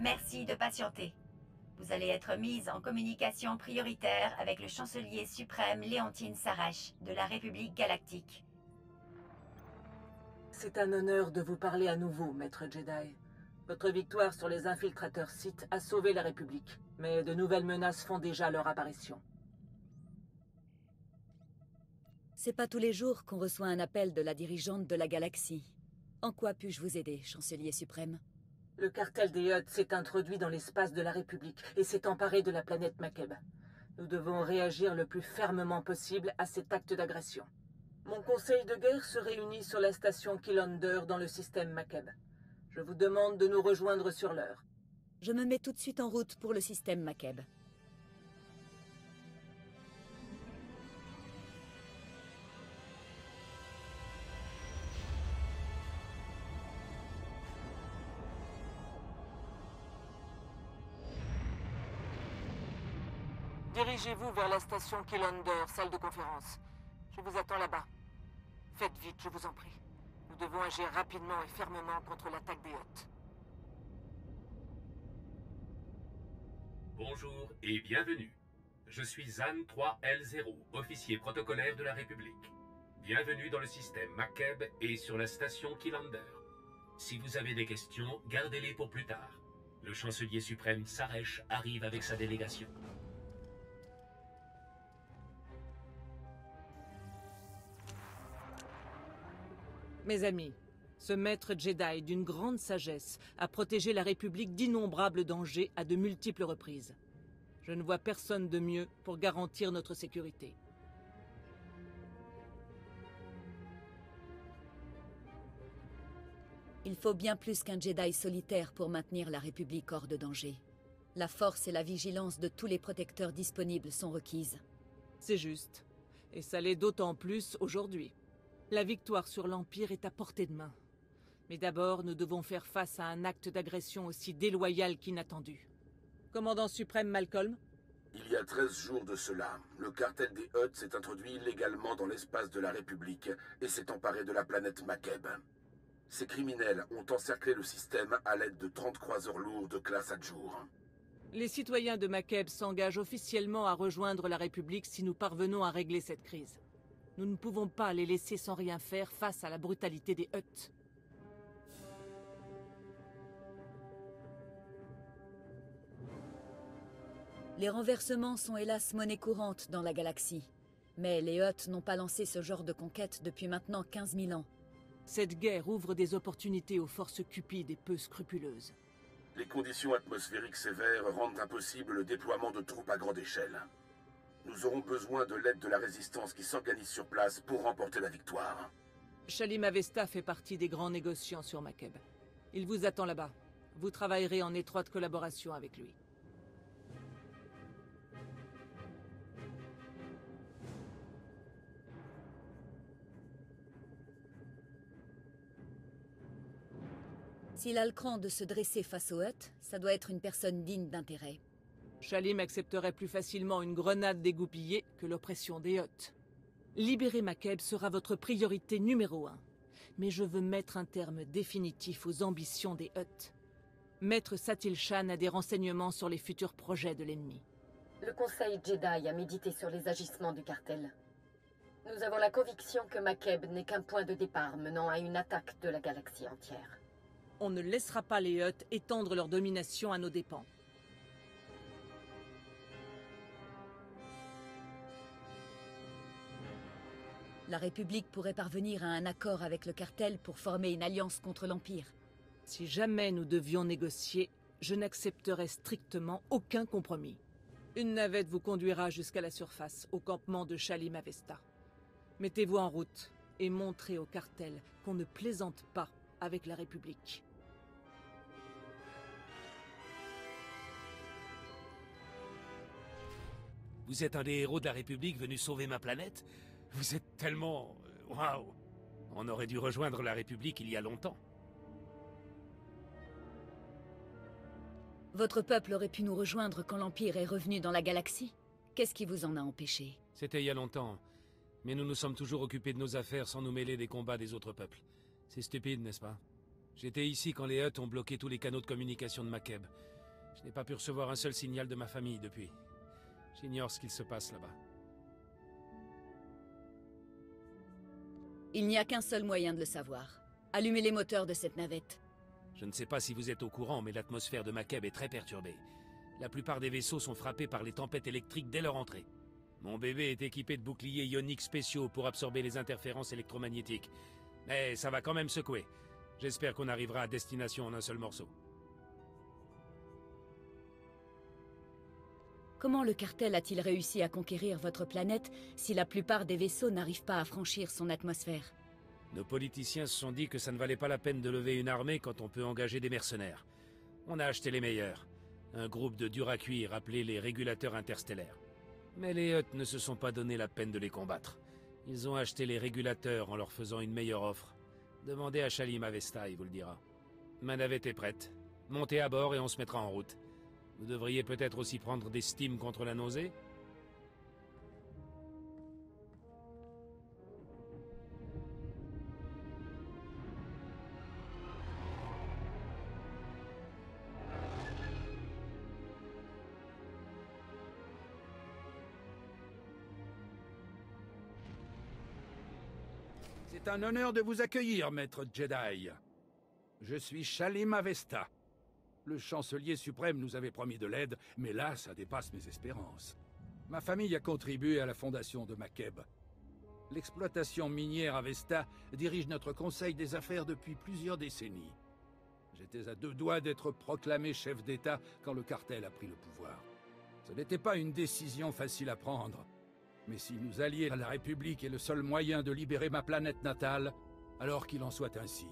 Merci de patienter. Vous allez être mise en communication prioritaire avec le chancelier suprême Léontine Sarèche de la République Galactique. C'est un honneur de vous parler à nouveau, Maître Jedi. Votre victoire sur les infiltrateurs Sith a sauvé la République, mais de nouvelles menaces font déjà leur apparition. C'est pas tous les jours qu'on reçoit un appel de la dirigeante de la galaxie. En quoi puis-je vous aider, chancelier suprême? Le cartel des Hutt s'est introduit dans l'espace de la République et s'est emparé de la planète Makeb. Nous devons réagir le plus fermement possible à cet acte d'agression. Mon conseil de guerre se réunit sur la station Killander dans le système Makeb. Je vous demande de nous rejoindre sur l'heure. Je me mets tout de suite en route pour le système Makeb. Dirigez-vous vers la station Killander, salle de conférence. Je vous attends là-bas. Faites vite, je vous en prie. Nous devons agir rapidement et fermement contre l'attaque des Hutt. Bonjour et bienvenue. Je suis Zan 3L0, officier protocolaire de la République. Bienvenue dans le système Makeb et sur la station Killander. Si vous avez des questions, gardez-les pour plus tard. Le chancelier suprême Sarèche arrive avec sa délégation. Mes amis, ce maître Jedi d'une grande sagesse a protégé la République d'innombrables dangers à de multiples reprises. Je ne vois personne de mieux pour garantir notre sécurité. Il faut bien plus qu'un Jedi solitaire pour maintenir la République hors de danger. La force et la vigilance de tous les protecteurs disponibles sont requises. C'est juste. Et ça l'est d'autant plus aujourd'hui. La victoire sur l'Empire est à portée de main. Mais d'abord, nous devons faire face à un acte d'agression aussi déloyal qu'inattendu. Commandant suprême Malcolm? Il y a 13 jours de cela, le cartel des Hutt s'est introduit illégalement dans l'espace de la République et s'est emparé de la planète Makeb. Ces criminels ont encerclé le système à l'aide de 30 croiseurs lourds de classe Adjour. Les citoyens de Makeb s'engagent officiellement à rejoindre la République si nous parvenons à régler cette crise. Nous ne pouvons pas les laisser sans rien faire face à la brutalité des Hutt. Les renversements sont hélas monnaie courante dans la galaxie. Mais les Hutt n'ont pas lancé ce genre de conquête depuis maintenant 15 000 ans. Cette guerre ouvre des opportunités aux forces cupides et peu scrupuleuses. Les conditions atmosphériques sévères rendent impossible le déploiement de troupes à grande échelle. Nous aurons besoin de l'aide de la résistance qui s'organise sur place pour remporter la victoire. Shalim Avesta fait partie des grands négociants sur Makeb. Il vous attend là-bas. Vous travaillerez en étroite collaboration avec lui. S'il a le cran de se dresser face aux Hutt, ça doit être une personne digne d'intérêt. Shalim accepterait plus facilement une grenade dégoupillée que l'oppression des Hutt. Libérer Makeb sera votre priorité numéro 1. Mais je veux mettre un terme définitif aux ambitions des Hutt. Maître Satil Shan a des renseignements sur les futurs projets de l'ennemi. Le Conseil Jedi a médité sur les agissements du cartel. Nous avons la conviction que Makeb n'est qu'un point de départ menant à une attaque de la galaxie entière. On ne laissera pas les Hutt étendre leur domination à nos dépens. La République pourrait parvenir à un accord avec le cartel pour former une alliance contre l'Empire. Si jamais nous devions négocier, je n'accepterai strictement aucun compromis. Une navette vous conduira jusqu'à la surface, au campement de Shalim Avesta. Mettez-vous en route et montrez au cartel qu'on ne plaisante pas avec la République. Vous êtes un des héros de la République venus sauver ma planète? Vous êtes tellement... Waouh! On aurait dû rejoindre la République il y a longtemps. Votre peuple aurait pu nous rejoindre quand l'Empire est revenu dans la galaxie. Qu'est-ce qui vous en a empêché? C'était il y a longtemps. Mais nous nous sommes toujours occupés de nos affaires sans nous mêler des combats des autres peuples. C'est stupide, n'est-ce pas? J'étais ici quand les Hutt ont bloqué tous les canaux de communication de Makeb. Je n'ai pas pu recevoir un seul signal de ma famille depuis. J'ignore ce qu'il se passe là-bas. Il n'y a qu'un seul moyen de le savoir. Allumez les moteurs de cette navette. Je ne sais pas si vous êtes au courant, mais l'atmosphère de Makeb est très perturbée. La plupart des vaisseaux sont frappés par les tempêtes électriques dès leur entrée. Mon bébé est équipé de boucliers ioniques spéciaux pour absorber les interférences électromagnétiques. Mais ça va quand même secouer. J'espère qu'on arrivera à destination en un seul morceau. Comment le cartel a-t-il réussi à conquérir votre planète si la plupart des vaisseaux n'arrivent pas à franchir son atmosphère? Nos politiciens se sont dit que ça ne valait pas la peine de lever une armée quand on peut engager des mercenaires. On a acheté les meilleurs. Un groupe de dur à cuire appelé les régulateurs interstellaires. Mais les Hutt ne se sont pas donné la peine de les combattre. Ils ont acheté les régulateurs en leur faisant une meilleure offre. Demandez à Shalim Avesta, il vous le dira. Ma navette est prête. Montez à bord et on se mettra en route. Vous devriez peut-être aussi prendre des stims contre la nausée? C'est un honneur de vous accueillir, maître Jedi. Je suis Shalim Avesta. Le chancelier suprême nous avait promis de l'aide, mais là, ça dépasse mes espérances. Ma famille a contribué à la fondation de Makeb. L'exploitation minière Avesta dirige notre conseil des affaires depuis plusieurs décennies. J'étais à 2 doigts d'être proclamé chef d'État quand le cartel a pris le pouvoir. Ce n'était pas une décision facile à prendre. Mais si nous allier à la République est le seul moyen de libérer ma planète natale, alors qu'il en soit ainsi.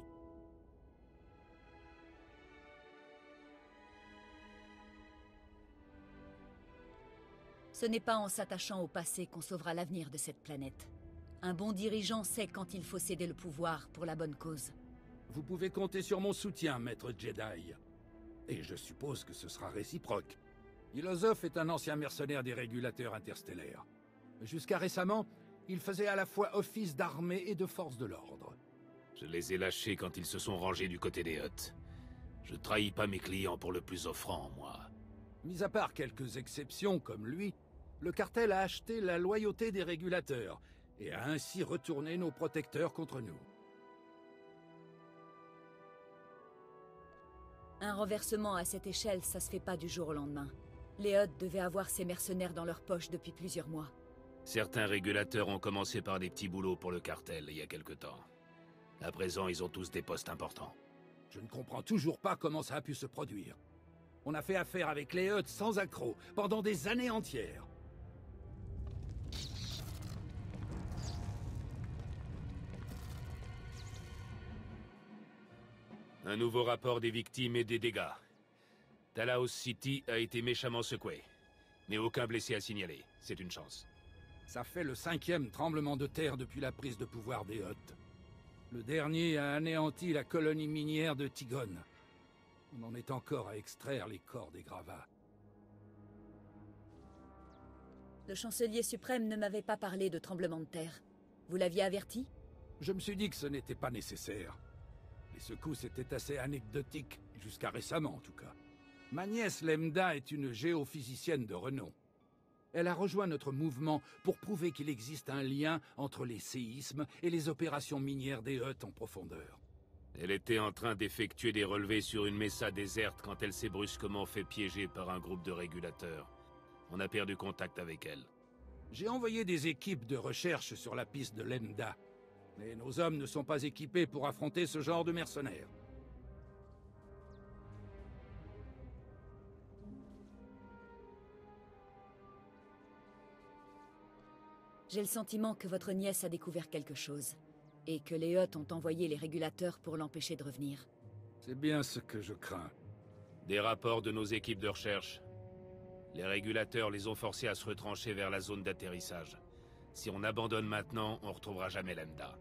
Ce n'est pas en s'attachant au passé qu'on sauvera l'avenir de cette planète. Un bon dirigeant sait quand il faut céder le pouvoir pour la bonne cause. Vous pouvez compter sur mon soutien, maître Jedi. Et je suppose que ce sera réciproque. Ilosov est un ancien mercenaire des régulateurs interstellaires. Jusqu'à récemment, il faisait à la fois office d'armée et de force de l'ordre. Je les ai lâchés quand ils se sont rangés du côté des Hutt. Je trahis pas mes clients pour le plus offrant, moi. Mis à part quelques exceptions comme lui, le cartel a acheté la loyauté des régulateurs et a ainsi retourné nos protecteurs contre nous. Un renversement à cette échelle, ça se fait pas du jour au lendemain. Les Hutt devaient avoir ces mercenaires dans leur poche depuis plusieurs mois. Certains régulateurs ont commencé par des petits boulots pour le cartel il y a quelque temps. À présent, ils ont tous des postes importants. Je ne comprends toujours pas comment ça a pu se produire. On a fait affaire avec les Hutt sans accroc, pendant des années entières. Un nouveau rapport des victimes et des dégâts. Talaos City a été méchamment secoué. Mais aucun blessé à signaler. C'est une chance. Ça fait le 5e tremblement de terre depuis la prise de pouvoir des Hutt. Le dernier a anéanti la colonie minière de Tigon. On en est encore à extraire les corps des gravats. Le chancelier suprême ne m'avait pas parlé de tremblement de terre. Vous l'aviez averti? Je me suis dit que ce n'était pas nécessaire. Les secousses étaient assez anecdotiques, jusqu'à récemment en tout cas. Ma nièce Lemda est une géophysicienne de renom. Elle a rejoint notre mouvement pour prouver qu'il existe un lien entre les séismes et les opérations minières des Hutt en profondeur. Elle était en train d'effectuer des relevés sur une mesa déserte quand elle s'est brusquement fait piéger par un groupe de régulateurs. On a perdu contact avec elle. J'ai envoyé des équipes de recherche sur la piste de Lemda. Mais nos hommes ne sont pas équipés pour affronter ce genre de mercenaires. J'ai le sentiment que votre nièce a découvert quelque chose. Et que les Hutt ont envoyé les régulateurs pour l'empêcher de revenir. C'est bien ce que je crains. Des rapports de nos équipes de recherche. Les régulateurs les ont forcés à se retrancher vers la zone d'atterrissage. Si on abandonne maintenant, on retrouvera jamais Lemda.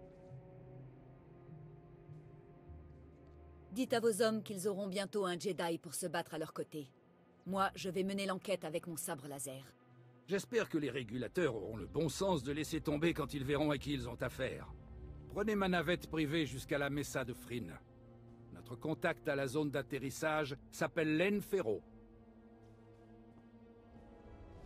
Dites à vos hommes qu'ils auront bientôt un Jedi pour se battre à leur côté. Moi, je vais mener l'enquête avec mon sabre laser. J'espère que les régulateurs auront le bon sens de laisser tomber quand ils verront à qui ils ont affaire. Prenez ma navette privée jusqu'à la Mesa de Frin. Notre contact à la zone d'atterrissage s'appelle Len Ferro.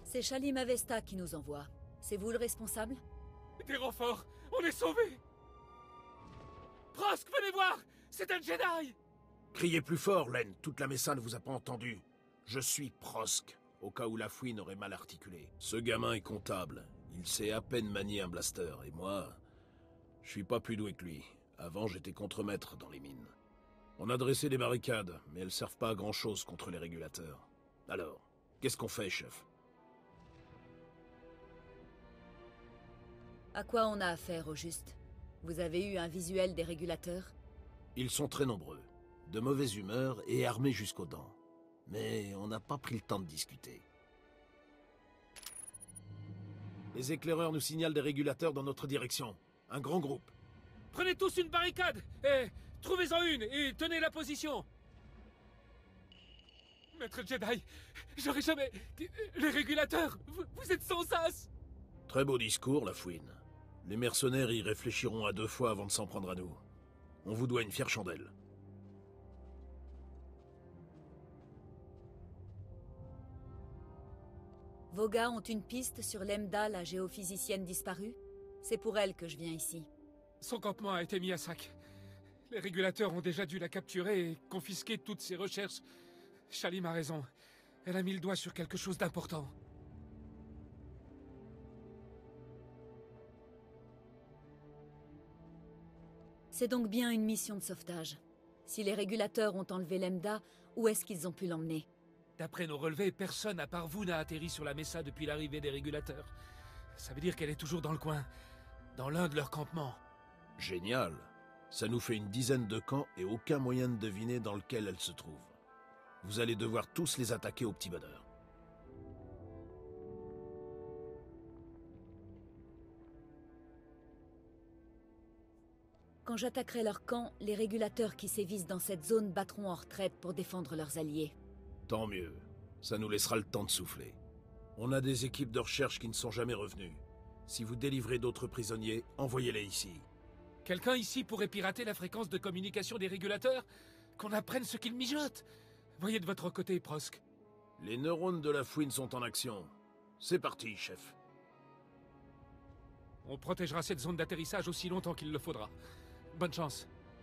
C'est Shalim Avesta qui nous envoie. C'est vous le responsable? Des renforts! On est sauvés! Prosk, venez voir! C'est un Jedi! Criez plus fort, Len. Toute la Messa ne vous a pas entendu. Je suis Prosk, au cas où la fouine aurait mal articulé. Ce gamin est comptable. Il sait à peine manier un blaster, et moi... je suis pas plus doué que lui. Avant, j'étais contremaître dans les mines. On a dressé des barricades, mais elles servent pas à grand-chose contre les régulateurs. Alors, qu'est-ce qu'on fait, chef? À quoi on a affaire, au juste? Vous avez eu un visuel des régulateurs? Ils sont très nombreux, de mauvaise humeur et armés jusqu'aux dents. Mais on n'a pas pris le temps de discuter. Les éclaireurs nous signalent des régulateurs dans notre direction. Un grand groupe. Prenez tous une barricade! Et trouvez-en une et tenez la position! Maître Jedi, j'aurais jamais... Les régulateurs, vous êtes sans as! Très beau discours, la fouine. Les mercenaires y réfléchiront à 2 fois avant de s'en prendre à nous. On vous doit une fière chandelle. Vos gars ont une piste sur Lemda, la géophysicienne disparue? C'est pour elle que je viens ici. Son campement a été mis à sac. Les régulateurs ont déjà dû la capturer et confisquer toutes ses recherches. Shalim a raison. Elle a mis le doigt sur quelque chose d'important. C'est donc bien une mission de sauvetage. Si les régulateurs ont enlevé Lemda, où est-ce qu'ils ont pu l'emmener? D'après nos relevés, personne à part vous n'a atterri sur la Messa depuis l'arrivée des régulateurs. Ça veut dire qu'elle est toujours dans le coin, dans l'un de leurs campements. Génial. Ça nous fait une dizaine de camps et aucun moyen de deviner dans lequel elle se trouve. Vous allez devoir tous les attaquer au petit bonheur. Quand j'attaquerai leur camp, les régulateurs qui sévissent dans cette zone battront en retraite pour défendre leurs alliés. Tant mieux. Ça nous laissera le temps de souffler. On a des équipes de recherche qui ne sont jamais revenues. Si vous délivrez d'autres prisonniers, envoyez-les ici. Quelqu'un ici pourrait pirater la fréquence de communication des régulateurs? Qu'on apprenne ce qu'ils mijotent? Voyez de votre côté, Prosk. Les neurones de la fouine sont en action. C'est parti, chef. On protégera cette zone d'atterrissage aussi longtemps qu'il le faudra. Bonne chance.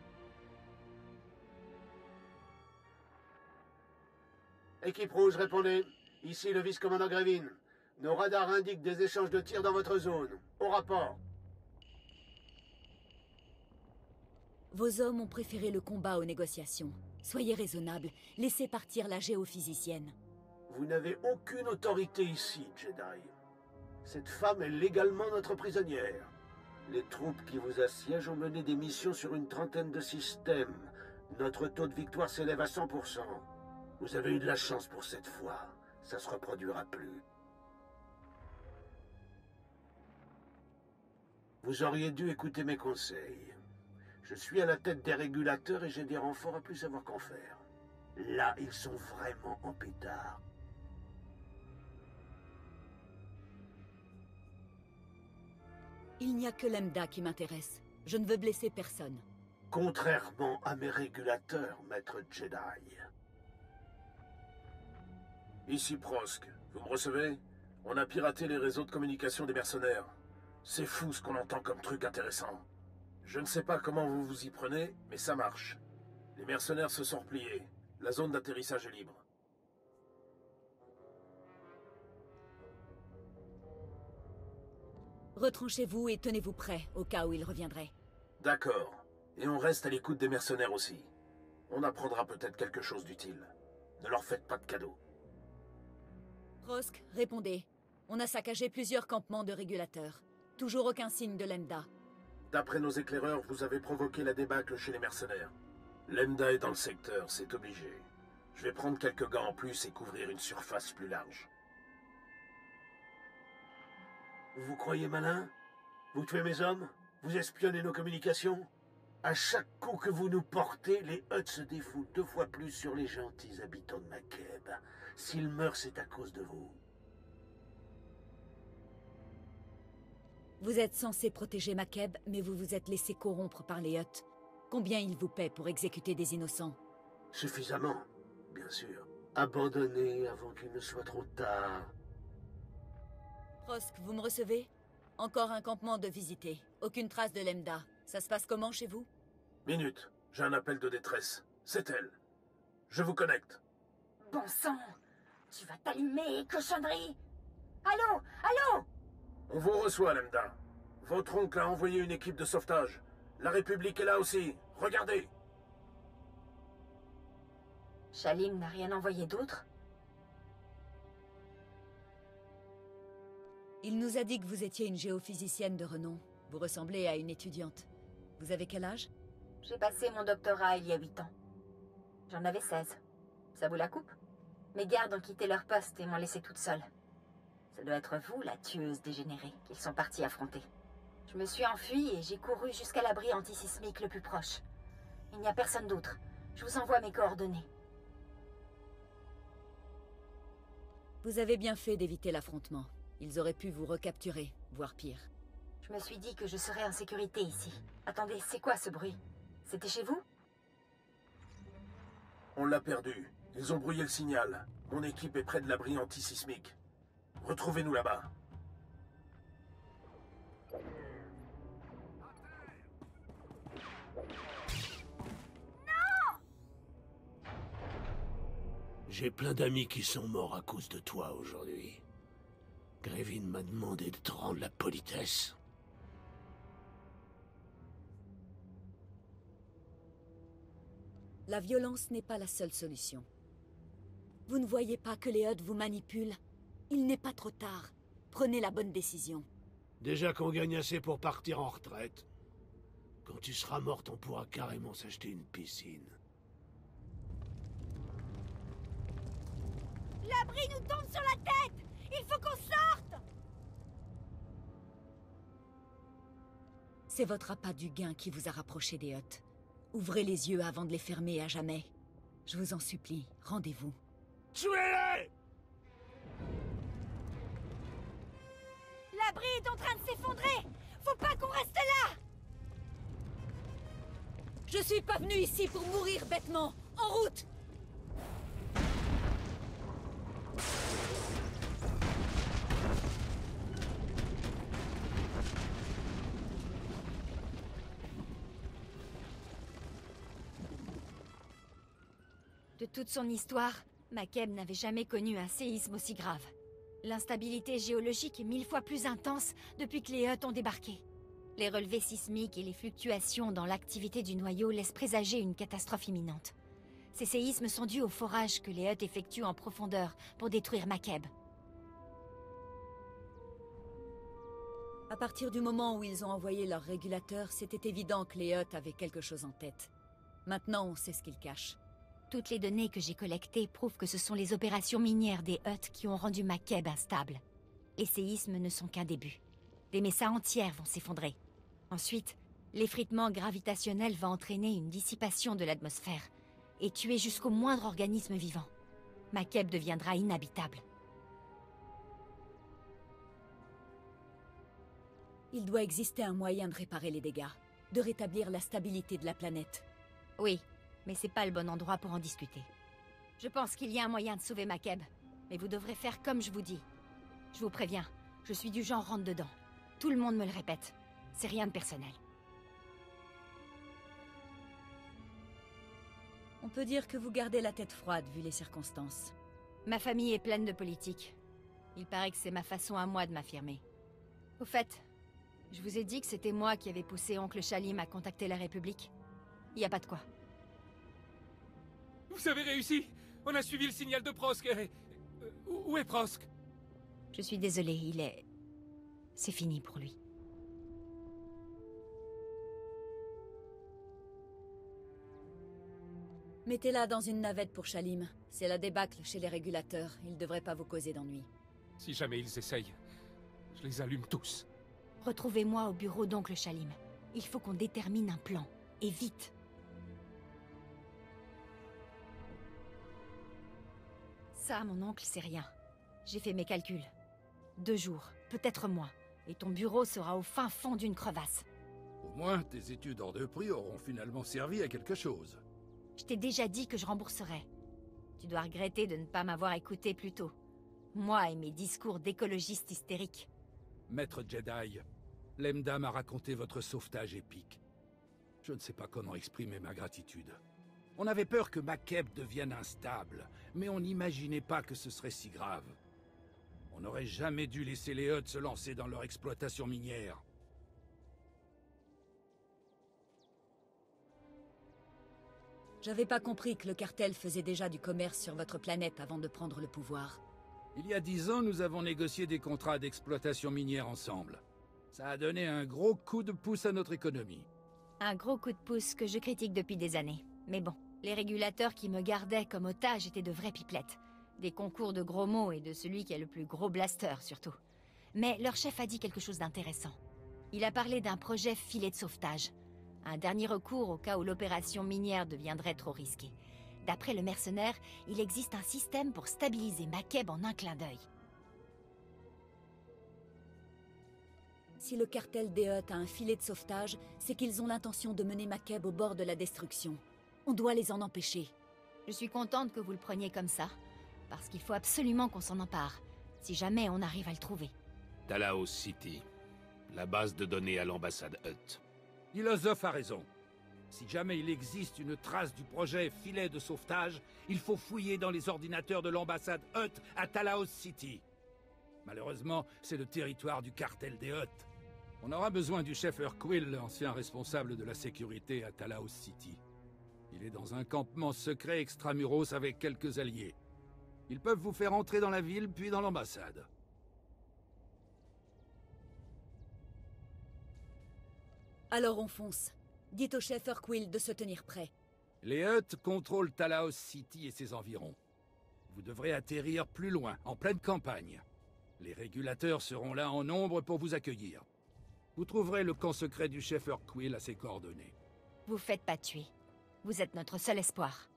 Équipe rouge, répondez. Ici le vice-commandant Grevin. Nos radars indiquent des échanges de tirs dans votre zone. Au rapport. Vos hommes ont préféré le combat aux négociations. Soyez raisonnables, laissez partir la géophysicienne. Vous n'avez aucune autorité ici, Jedi. Cette femme est légalement notre prisonnière. Les troupes qui vous assiègent ont mené des missions sur une trentaine de systèmes. Notre taux de victoire s'élève à 100%. Vous avez eu de la chance pour cette fois. Ça se reproduira plus. Vous auriez dû écouter mes conseils. Je suis à la tête des régulateurs et j'ai des renforts à plus savoir qu'en faire. Là, ils sont vraiment en pétard. Il n'y a que Lemda qui m'intéresse. Je ne veux blesser personne. Contrairement à mes régulateurs, maître Jedi. Ici Prosk, vous me recevez? On a piraté les réseaux de communication des mercenaires. C'est fou ce qu'on entend comme truc intéressant. Je ne sais pas comment vous vous y prenez, mais ça marche. Les mercenaires se sont repliés. La zone d'atterrissage est libre. Retranchez-vous et tenez-vous prêts au cas où ils reviendraient. D'accord. Et on reste à l'écoute des mercenaires aussi. On apprendra peut-être quelque chose d'utile. Ne leur faites pas de cadeaux. Prosk, répondez. On a saccagé plusieurs campements de régulateurs. Toujours aucun signe de Lemda. D'après nos éclaireurs, vous avez provoqué la débâcle chez les mercenaires. Lemda est dans le secteur, c'est obligé. Je vais prendre quelques gants en plus et couvrir une surface plus large. Vous croyez malin? Vous tuez mes hommes? Vous espionnez nos communications? À chaque coup que vous nous portez, les Hutt se défoulent 2 fois plus sur les gentils habitants de Makeb. S'ils meurent, c'est à cause de vous. Vous êtes censé protéger Makeb, mais vous vous êtes laissé corrompre par les Hutt. Combien ils vous paient pour exécuter des innocents? Suffisamment, bien sûr. Abandonnez avant qu'il ne soit trop tard. Prosk, vous me recevez? Encore un campement de visiter. Aucune trace de Lambda. Ça se passe comment chez vous? Minute, j'ai un appel de détresse. C'est elle. Je vous connecte. Bon sang! Tu vas t'allumer, cochonnerie! Allô? Allô? On vous reçoit, Lambda. Votre oncle a envoyé une équipe de sauvetage. La République est là aussi. Regardez. Shalim n'a rien envoyé d'autre? Il nous a dit que vous étiez une géophysicienne de renom. Vous ressemblez à une étudiante. Vous avez quel âge? J'ai passé mon doctorat il y a 8 ans. J'en avais 16. Ça vous la coupe? Mes gardes ont quitté leur poste et m'ont laissé toute seule. Ça doit être vous, la tueuse dégénérée, qu'ils sont partis affronter. Je me suis enfuie et j'ai couru jusqu'à l'abri antisismique le plus proche. Il n'y a personne d'autre. Je vous envoie mes coordonnées. Vous avez bien fait d'éviter l'affrontement. Ils auraient pu vous recapturer, voire pire. Je me suis dit que je serais en sécurité ici. Attendez, c'est quoi ce bruit? C'était chez vous? On l'a perdu. Ils ont brouillé le signal. Mon équipe est près de l'abri antisismique. Retrouvez-nous là-bas. J'ai plein d'amis qui sont morts à cause de toi aujourd'hui. Grévin m'a demandé de te rendre la politesse. La violence n'est pas la seule solution. Vous ne voyez pas que les Hutt vous manipulent? Il n'est pas trop tard. Prenez la bonne décision. Déjà qu'on gagne assez pour partir en retraite. Quand tu seras morte, on pourra carrément s'acheter une piscine. L'abri nous tombe sur la tête! Il faut qu'on sorte! C'est votre appât du gain qui vous a rapproché des Hutt. Ouvrez les yeux avant de les fermer à jamais. Je vous en supplie, rendez-vous. Tuez-les! L'abri est en train de s'effondrer! Faut pas qu'on reste là! Je suis pas venu ici pour mourir bêtement. En route! De toute son histoire, Makeb n'avait jamais connu un séisme aussi grave. L'instabilité géologique est 1000 fois plus intense depuis que les Hutt ont débarqué. Les relevés sismiques et les fluctuations dans l'activité du noyau laissent présager une catastrophe imminente. Ces séismes sont dus au forage que les Hutt effectuent en profondeur pour détruire Makeb. À partir du moment où ils ont envoyé leur régulateur, c'était évident que les Hutt avaient quelque chose en tête. Maintenant, on sait ce qu'ils cachent. Toutes les données que j'ai collectées prouvent que ce sont les opérations minières des Hutt qui ont rendu Makeb instable. Les séismes ne sont qu'un début. Des messas entières vont s'effondrer. Ensuite, l'effritement gravitationnel va entraîner une dissipation de l'atmosphère et tuer jusqu'au moindre organisme vivant. Makeb deviendra inhabitable. Il doit exister un moyen de réparer les dégâts, de rétablir la stabilité de la planète. Oui, mais c'est pas le bon endroit pour en discuter. Je pense qu'il y a un moyen de sauver Makeb, mais vous devrez faire comme je vous dis. Je vous préviens, je suis du genre rentre-dedans. Tout le monde me le répète. C'est rien de personnel. On peut dire que vous gardez la tête froide vu les circonstances. Ma famille est pleine de politique. Il paraît que c'est ma façon à moi de m'affirmer. Au fait, je vous ai dit que c'était moi qui avais poussé oncle Shalim à contacter la République. Y a pas de quoi. Vous avez réussi! On a suivi le signal de Prosk. Où est Prosk? Je suis désolée, il est... C'est fini pour lui. Mettez-la dans une navette pour Shalim. C'est la débâcle chez les régulateurs. Ils devraient pas vous causer d'ennui. Si jamais ils essayent, je les allume tous. Retrouvez-moi au bureau d'oncle Shalim. Il faut qu'on détermine un plan. Et vite. Ça, mon oncle, c'est rien. J'ai fait mes calculs. 2 jours, peut-être moins. Et ton bureau sera au fin fond d'une crevasse. Au moins, tes études hors de prix auront finalement servi à quelque chose. Je t'ai déjà dit que je rembourserais. Tu dois regretter de ne pas m'avoir écouté plus tôt. Moi et mes discours d'écologistes hystériques. Maître Jedi, Lemda m'a raconté votre sauvetage épique. Je ne sais pas comment exprimer ma gratitude. On avait peur que Makeb devienne instable, mais on n'imaginait pas que ce serait si grave. On n'aurait jamais dû laisser les Hutt se lancer dans leur exploitation minière. J'avais pas compris que le cartel faisait déjà du commerce sur votre planète avant de prendre le pouvoir. Il y a 10 ans, nous avons négocié des contrats d'exploitation minière ensemble. Ça a donné un gros coup de pouce à notre économie. Un gros coup de pouce que je critique depuis des années. Mais bon, les régulateurs qui me gardaient comme otage étaient de vraies pipelettes. Des concours de gros mots et de celui qui a le plus gros blaster, surtout. Mais leur chef a dit quelque chose d'intéressant. Il a parlé d'un projet filet de sauvetage. Un dernier recours au cas où l'opération minière deviendrait trop risquée. D'après le mercenaire, il existe un système pour stabiliser Makeb en un clin d'œil. Si le cartel des Hutt a un filet de sauvetage, c'est qu'ils ont l'intention de mener Makeb au bord de la destruction. On doit les en empêcher. Je suis contente que vous le preniez comme ça, parce qu'il faut absolument qu'on s'en empare, si jamais on arrive à le trouver. Talaos City, la base de données à l'ambassade Hutt. Philosophe a raison. Si jamais il existe une trace du projet filet de sauvetage, il faut fouiller dans les ordinateurs de l'ambassade Hutt à Talaos City. Malheureusement, c'est le territoire du cartel des Hutt. On aura besoin du chef Urquill, l'ancien responsable de la sécurité à Talaos City. Il est dans un campement secret extramuros avec quelques alliés. Ils peuvent vous faire entrer dans la ville, puis dans l'ambassade. Alors on fonce. Dites au chef Urquill de se tenir prêt. Les Hutt contrôlent Talaos City et ses environs. Vous devrez atterrir plus loin, en pleine campagne. Les régulateurs seront là en nombre pour vous accueillir. Vous trouverez le camp secret du chef Urquill à ses coordonnées. Vous faites pas tuer. Vous êtes notre seul espoir.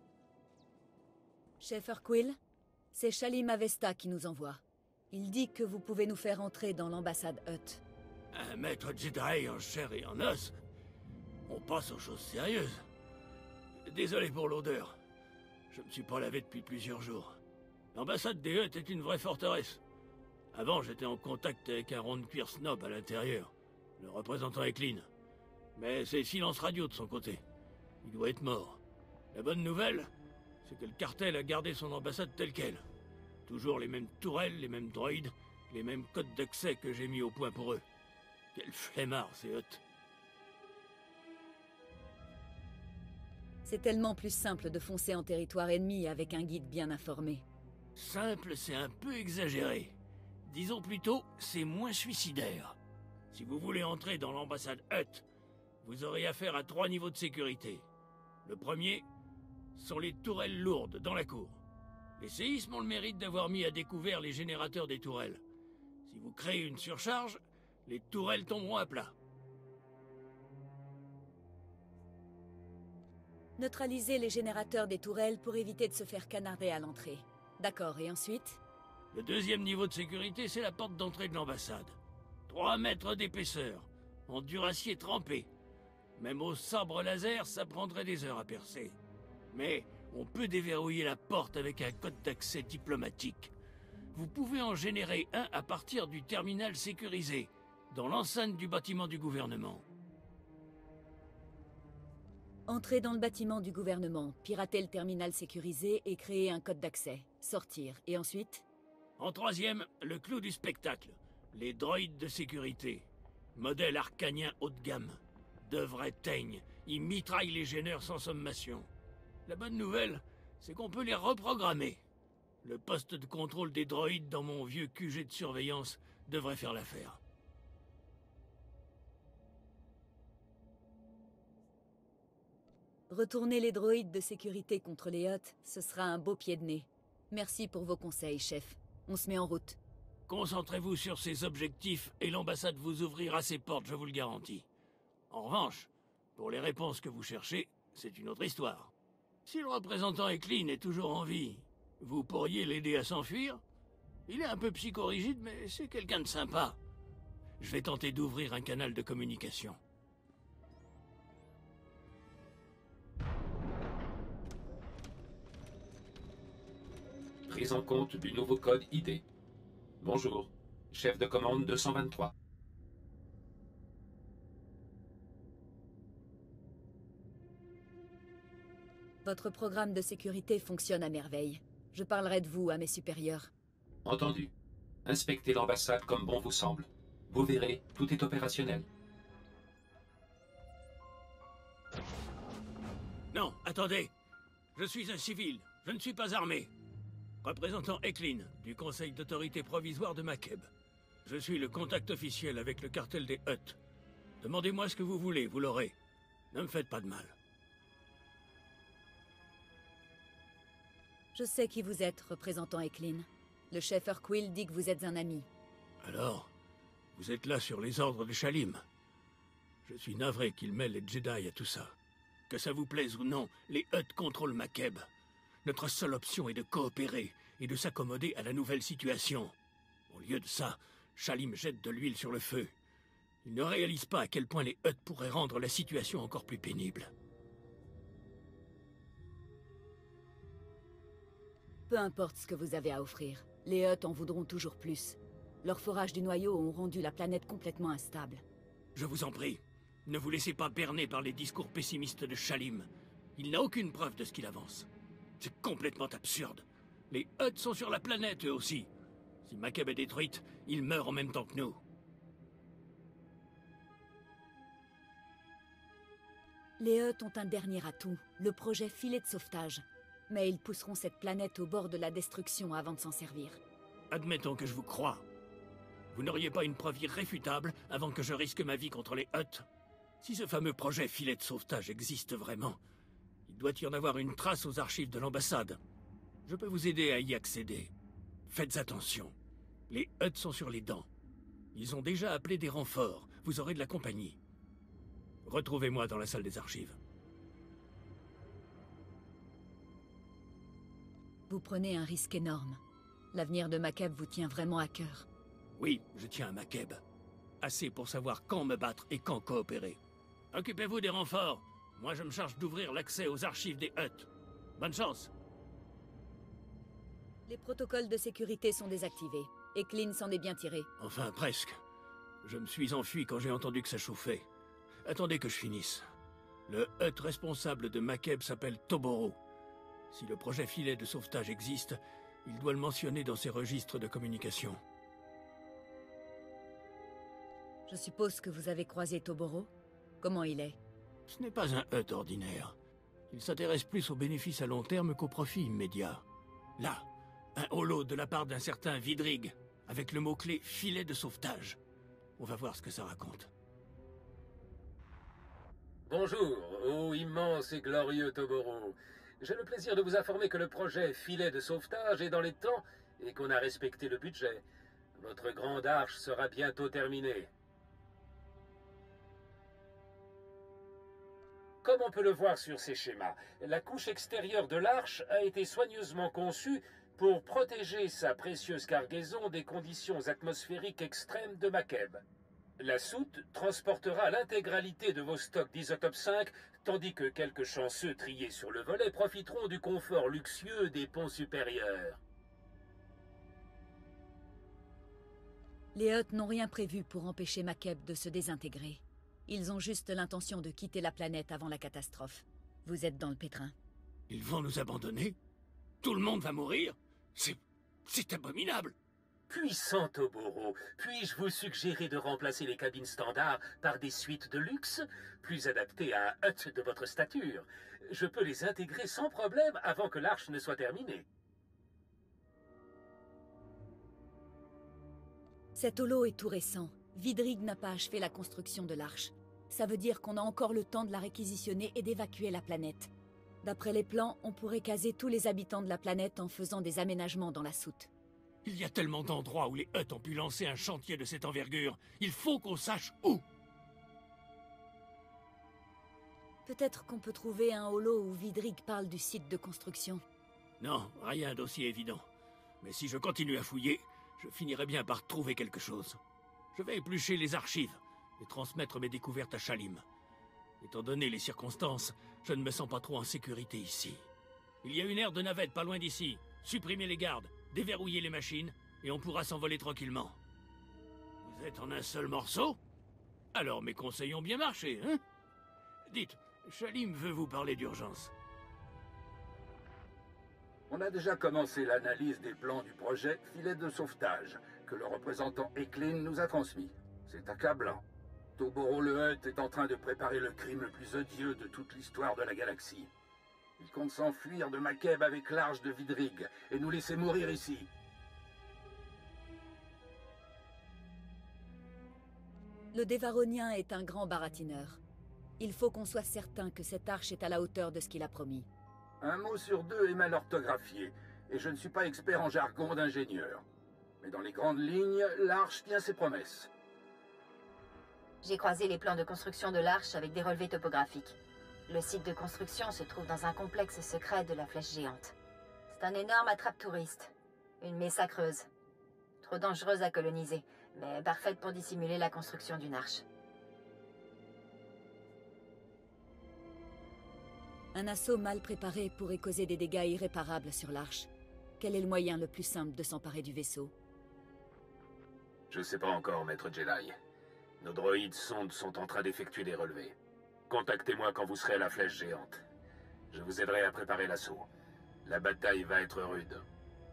Chef Urquill, c'est Shalim Avesta qui nous envoie. Il dit que vous pouvez nous faire entrer dans l'ambassade Hutt. Un maître Jedi en chair et en os. On passe aux choses sérieuses. Désolé pour l'odeur. Je me suis pas lavé depuis plusieurs jours. L'ambassade des Hutt est une vraie forteresse. Avant, j'étais en contact avec un rond de cuir snob à l'intérieur. Le représentant est clean. Mais c'est silence radio de son côté. Il doit être mort. La bonne nouvelle, c'est que le cartel a gardé son ambassade telle quelle. Toujours les mêmes tourelles, les mêmes droïdes, les mêmes codes d'accès que j'ai mis au point pour eux. Quel flemmard, ces Hutt. C'est tellement plus simple de foncer en territoire ennemi avec un guide bien informé. Simple, c'est un peu exagéré. Disons plutôt, c'est moins suicidaire. Si vous voulez entrer dans l'ambassade Hutt, vous aurez affaire à 3 niveaux de sécurité. Le premier sont les tourelles lourdes dans la cour. Les séismes ont le mérite d'avoir mis à découvert les générateurs des tourelles. Si vous créez une surcharge, les tourelles tomberont à plat. Neutraliser les générateurs des tourelles pour éviter de se faire canarder à l'entrée. D'accord, et ensuite? Le deuxième niveau de sécurité, c'est la porte d'entrée de l'ambassade. 3 mètres d'épaisseur, en duracier trempé. Même au sabre laser, ça prendrait des heures à percer. Mais on peut déverrouiller la porte avec un code d'accès diplomatique. Vous pouvez en générer un à partir du terminal sécurisé, dans l'enceinte du bâtiment du gouvernement. Entrer dans le bâtiment du gouvernement, pirater le terminal sécurisé et créer un code d'accès. Sortir, et ensuite? En troisième, le clou du spectacle. Les droïdes de sécurité. Modèle arcanien haut de gamme. De vrais teignes. Ils mitraillent les gêneurs sans sommation. La bonne nouvelle, c'est qu'on peut les reprogrammer. Le poste de contrôle des droïdes dans mon vieux QG de surveillance devrait faire l'affaire. Retourner les droïdes de sécurité contre les Hutt, ce sera un beau pied de nez. Merci pour vos conseils, chef. On se met en route. Concentrez-vous sur ces objectifs et l'ambassade vous ouvrira ses portes, je vous le garantis. En revanche, pour les réponses que vous cherchez, c'est une autre histoire. Si le représentant Eklin est toujours en vie, vous pourriez l'aider à s'enfuir? Il est un peu psychorigide, mais c'est quelqu'un de sympa. Je vais tenter d'ouvrir un canal de communication. Prise en compte du nouveau code ID. Bonjour. Chef de commande 223. Votre programme de sécurité fonctionne à merveille. Je parlerai de vous à mes supérieurs. Entendu. Inspectez l'ambassade comme bon vous semble. Vous verrez, tout est opérationnel. Non, attendez. Je suis un civil, je ne suis pas armé. Représentant Eklin, du Conseil d'autorité provisoire de Makeb. Je suis le contact officiel avec le cartel des Hutt. Demandez-moi ce que vous voulez, vous l'aurez. Ne me faites pas de mal. Je sais qui vous êtes, représentant Eklin. Le chef Urquill dit que vous êtes un ami. Alors, vous êtes là sur les ordres de Shalim. Je suis navré qu'il mêle les Jedi à tout ça. Que ça vous plaise ou non, les Hutt contrôlent Makeb. Notre seule option est de coopérer et de s'accommoder à la nouvelle situation. Au lieu de ça, Shalim jette de l'huile sur le feu. Il ne réalise pas à quel point les Hutt pourraient rendre la situation encore plus pénible. Peu importe ce que vous avez à offrir, les Hutt en voudront toujours plus. Leurs forages du noyau ont rendu la planète complètement instable. Je vous en prie, ne vous laissez pas berner par les discours pessimistes de Shalim. Il n'a aucune preuve de ce qu'il avance. C'est complètement absurde. Les Hutt sont sur la planète, eux aussi. Si Makeb est détruite, ils meurent en même temps que nous. Les Hutt ont un dernier atout, le projet filet de sauvetage. Mais ils pousseront cette planète au bord de la destruction avant de s'en servir. Admettons que je vous croie. Vous n'auriez pas une preuve irréfutable avant que je risque ma vie contre les Hutt? Si ce fameux projet filet de sauvetage existe vraiment, il doit y en avoir une trace aux archives de l'ambassade. Je peux vous aider à y accéder. Faites attention. Les Hutt sont sur les dents. Ils ont déjà appelé des renforts. Vous aurez de la compagnie. Retrouvez-moi dans la salle des archives. Vous prenez un risque énorme. L'avenir de Makeb vous tient vraiment à cœur. Oui, je tiens à Makeb. Assez pour savoir quand me battre et quand coopérer. Occupez-vous des renforts. Moi, je me charge d'ouvrir l'accès aux archives des Hutt. Bonne chance. Les protocoles de sécurité sont désactivés. Eklin s'en est bien tiré. Enfin, presque. Je me suis enfui quand j'ai entendu que ça chauffait. Attendez que je finisse. Le Hutt responsable de Makeb s'appelle Toboro. Si le projet filet de sauvetage existe, il doit le mentionner dans ses registres de communication. Je suppose que vous avez croisé Toboro. Comment il est? Ce n'est pas un Hutt ordinaire. Il s'intéresse plus aux bénéfices à long terme qu'aux profits immédiats. Là, un holo de la part d'un certain Vidrig, avec le mot-clé filet de sauvetage. On va voir ce que ça raconte. Bonjour, ô immense et glorieux Toboro. J'ai le plaisir de vous informer que le projet filet de sauvetage est dans les temps et qu'on a respecté le budget. Votre grande arche sera bientôt terminée. Comme on peut le voir sur ces schémas, la couche extérieure de l'arche a été soigneusement conçue pour protéger sa précieuse cargaison des conditions atmosphériques extrêmes de Makeb. La soute transportera l'intégralité de vos stocks d'Isotope 5, tandis que quelques chanceux triés sur le volet profiteront du confort luxueux des ponts supérieurs. Les Hutt n'ont rien prévu pour empêcher Makeb de se désintégrer. Ils ont juste l'intention de quitter la planète avant la catastrophe. Vous êtes dans le pétrin. Ils vont nous abandonner? Tout le monde va mourir? C'est abominable! Puissant Toboro, puis-je vous suggérer de remplacer les cabines standards par des suites de luxe, plus adaptées à un Hutt de votre stature? Je peux les intégrer sans problème avant que l'arche ne soit terminée. Cet holo est tout récent. Vidrig n'a pas achevé la construction de l'arche. Ça veut dire qu'on a encore le temps de la réquisitionner et d'évacuer la planète. D'après les plans, on pourrait caser tous les habitants de la planète en faisant des aménagements dans la soute. Il y a tellement d'endroits où les Hutt ont pu lancer un chantier de cette envergure. Il faut qu'on sache où. Peut-être qu'on peut trouver un holo où Vidrig parle du site de construction. Non, rien d'aussi évident. Mais si je continue à fouiller, je finirai bien par trouver quelque chose. Je vais éplucher les archives et transmettre mes découvertes à Shalim. Étant donné les circonstances, je ne me sens pas trop en sécurité ici. Il y a une aire de navette pas loin d'ici. Supprimez les gardes, déverrouillez les machines, et on pourra s'envoler tranquillement. Vous êtes en un seul morceau? Alors mes conseils ont bien marché, hein? Dites, Shalim veut vous parler d'urgence. On a déjà commencé l'analyse des plans du projet Filet de sauvetage, que le représentant Eklin nous a transmis. C'est accablant. Toboro le Hutt est en train de préparer le crime le plus odieux de toute l'histoire de la galaxie. Il compte s'enfuir de Makeb avec l'arche de Vidrig et nous laisser mourir ici. Le Dévaronien est un grand baratineur. Il faut qu'on soit certain que cette arche est à la hauteur de ce qu'il a promis. Un mot sur deux est mal orthographié, et je ne suis pas expert en jargon d'ingénieur. Mais dans les grandes lignes, l'arche tient ses promesses. J'ai croisé les plans de construction de l'arche avec des relevés topographiques. Le site de construction se trouve dans un complexe secret de la Flèche Géante. C'est un énorme attrape-touriste. Une mesa creuse. Trop dangereuse à coloniser, mais parfaite pour dissimuler la construction d'une arche. Un assaut mal préparé pourrait causer des dégâts irréparables sur l'arche. Quel est le moyen le plus simple de s'emparer du vaisseau? Je sais pas encore, maître Jedi. Nos droïdes sondes sont en train d'effectuer des relevés. Contactez-moi quand vous serez à la Flèche Géante. Je vous aiderai à préparer l'assaut. La bataille va être rude.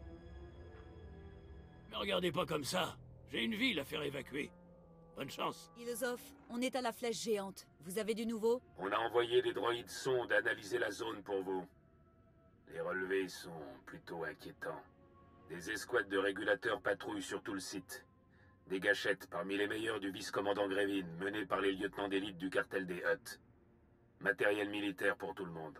Me regardez pas comme ça. J'ai une ville à faire évacuer. Bonne chance. Philosophe, on est à la Flèche Géante. Vous avez du nouveau? On a envoyé des droïdes sondes analyser la zone pour vous. Les relevés sont plutôt inquiétants. Des escouades de régulateurs patrouillent sur tout le site. Des gâchettes parmi les meilleurs du vice-commandant Grévin, menées par les lieutenants d'élite du cartel des Hutt. Matériel militaire pour tout le monde.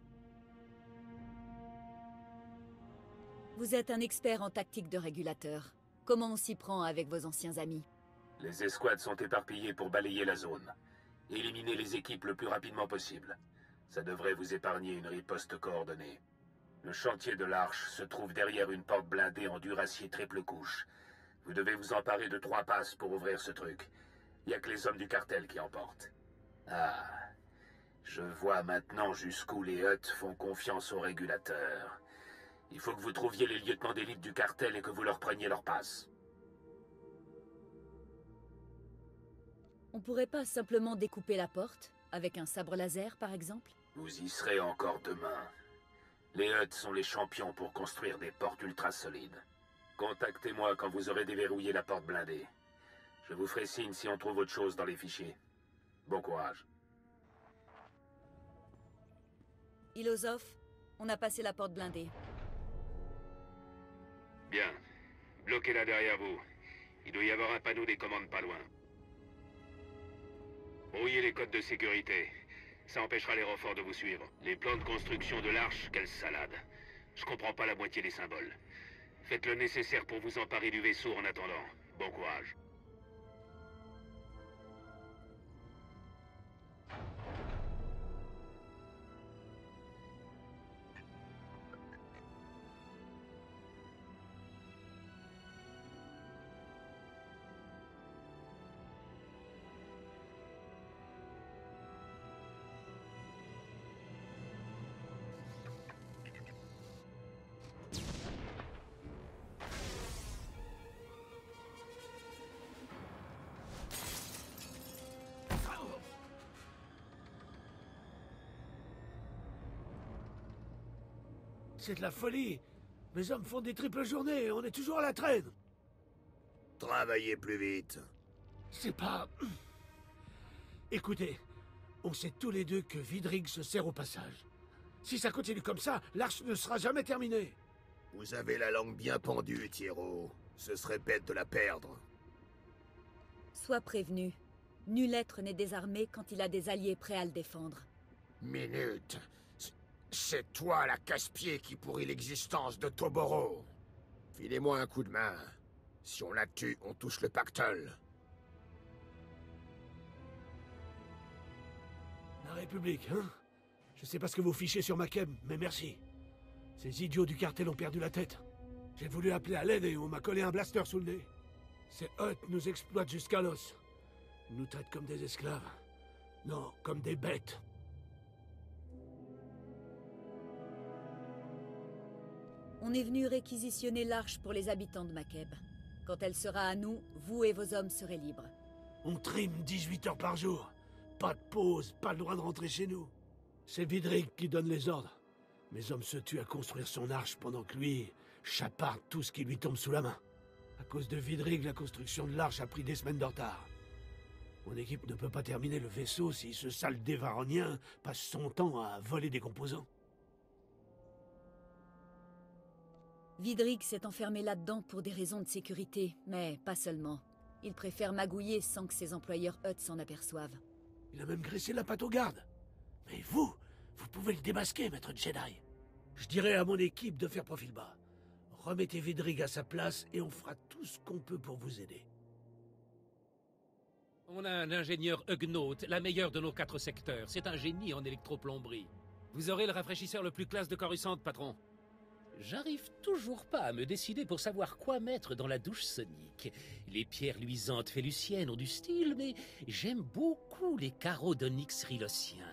Vous êtes un expert en tactique de régulateur. Comment on s'y prend avec vos anciens amis? Les escouades sont éparpillées pour balayer la zone. Éliminez les équipes le plus rapidement possible. Ça devrait vous épargner une riposte coordonnée. Le chantier de l'Arche se trouve derrière une porte blindée en duracier triple couche. Vous devez vous emparer de 3 passes pour ouvrir ce truc. Il n'y a que les hommes du cartel qui en portent. Ah, je vois maintenant jusqu'où les Hutt font confiance aux régulateurs. Il faut que vous trouviez les lieutenants d'élite du cartel et que vous leur preniez leur passe. On pourrait pas simplement découper la porte, avec un sabre laser par exemple? Vous y serez encore demain. Les Hutt sont les champions pour construire des portes ultra solides. Contactez-moi quand vous aurez déverrouillé la porte blindée. Je vous ferai signe si on trouve autre chose dans les fichiers. Bon courage. Philosophe, on a passé la porte blindée. Bien. Bloquez-la derrière vous. Il doit y avoir un panneau des commandes pas loin. Brouillez les codes de sécurité. Ça empêchera les renforts de vous suivre. Les plans de construction de l'arche, quelle salade. Je comprends pas la moitié des symboles. Faites le nécessaire pour vous emparer du vaisseau en attendant. Bon courage. C'est de la folie. Mes hommes font des triples journées et on est toujours à la traîne. Travaillez plus vite. C'est pas... Écoutez, on sait tous les deux que Vidrig se sert au passage. Si ça continue comme ça, l'arche ne sera jamais terminée. Vous avez la langue bien pendue, Tyro. Ce serait bête de la perdre. Sois prévenu. Nul être n'est désarmé quand il a des alliés prêts à le défendre. Minute. C'est toi la casse-pied qui pourrit l'existence de Toboro. Filez-moi un coup de main. Si on la tue, on touche le pactole. La République, hein? Je sais pas ce que vous fichez sur Makeb, mais merci. Ces idiots du cartel ont perdu la tête. J'ai voulu appeler à l'aide et on m'a collé un blaster sous le nez. Ces Hutt nous exploitent jusqu'à l'os. Ils nous traitent comme des esclaves. Non, comme des bêtes. On est venu réquisitionner l'arche pour les habitants de Makeb. Quand elle sera à nous, vous et vos hommes serez libres. On trime 18 heures par jour. Pas de pause, pas le droit de rentrer chez nous. C'est Vidrig qui donne les ordres. Mes hommes se tuent à construire son arche pendant que lui chaparde tout ce qui lui tombe sous la main. À cause de Vidrig, la construction de l'arche a pris des semaines de retard. Mon équipe ne peut pas terminer le vaisseau si ce sale dévaronien passe son temps à voler des composants. Vidrig s'est enfermé là-dedans pour des raisons de sécurité, mais pas seulement. Il préfère magouiller sans que ses employeurs Hutt s'en aperçoivent. Il a même graissé la patte aux gardes. Mais vous pouvez le démasquer, maître Jedi. Je dirais à mon équipe de faire profil bas. Remettez Vidrig à sa place et on fera tout ce qu'on peut pour vous aider. On a un ingénieur Ugnaught, la meilleure de nos 4 secteurs. C'est un génie en électroplomberie. Vous aurez le rafraîchisseur le plus classe de Coruscant, patron. J'arrive toujours pas à me décider pour savoir quoi mettre dans la douche sonique. Les pierres luisantes féluciennes ont du style, mais j'aime beaucoup les carreaux d'onyx rilocien.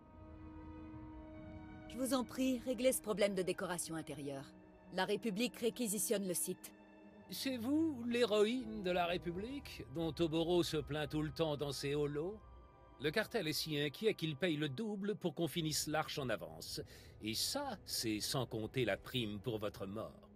Je vous en prie, réglez ce problème de décoration intérieure. La République réquisitionne le site. C'est vous, l'héroïne de la République, dont Toboro se plaint tout le temps dans ses holos? Le cartel est si inquiet qu'il paye le double pour qu'on finisse l'arche en avance. Et ça, c'est sans compter la prime pour votre mort.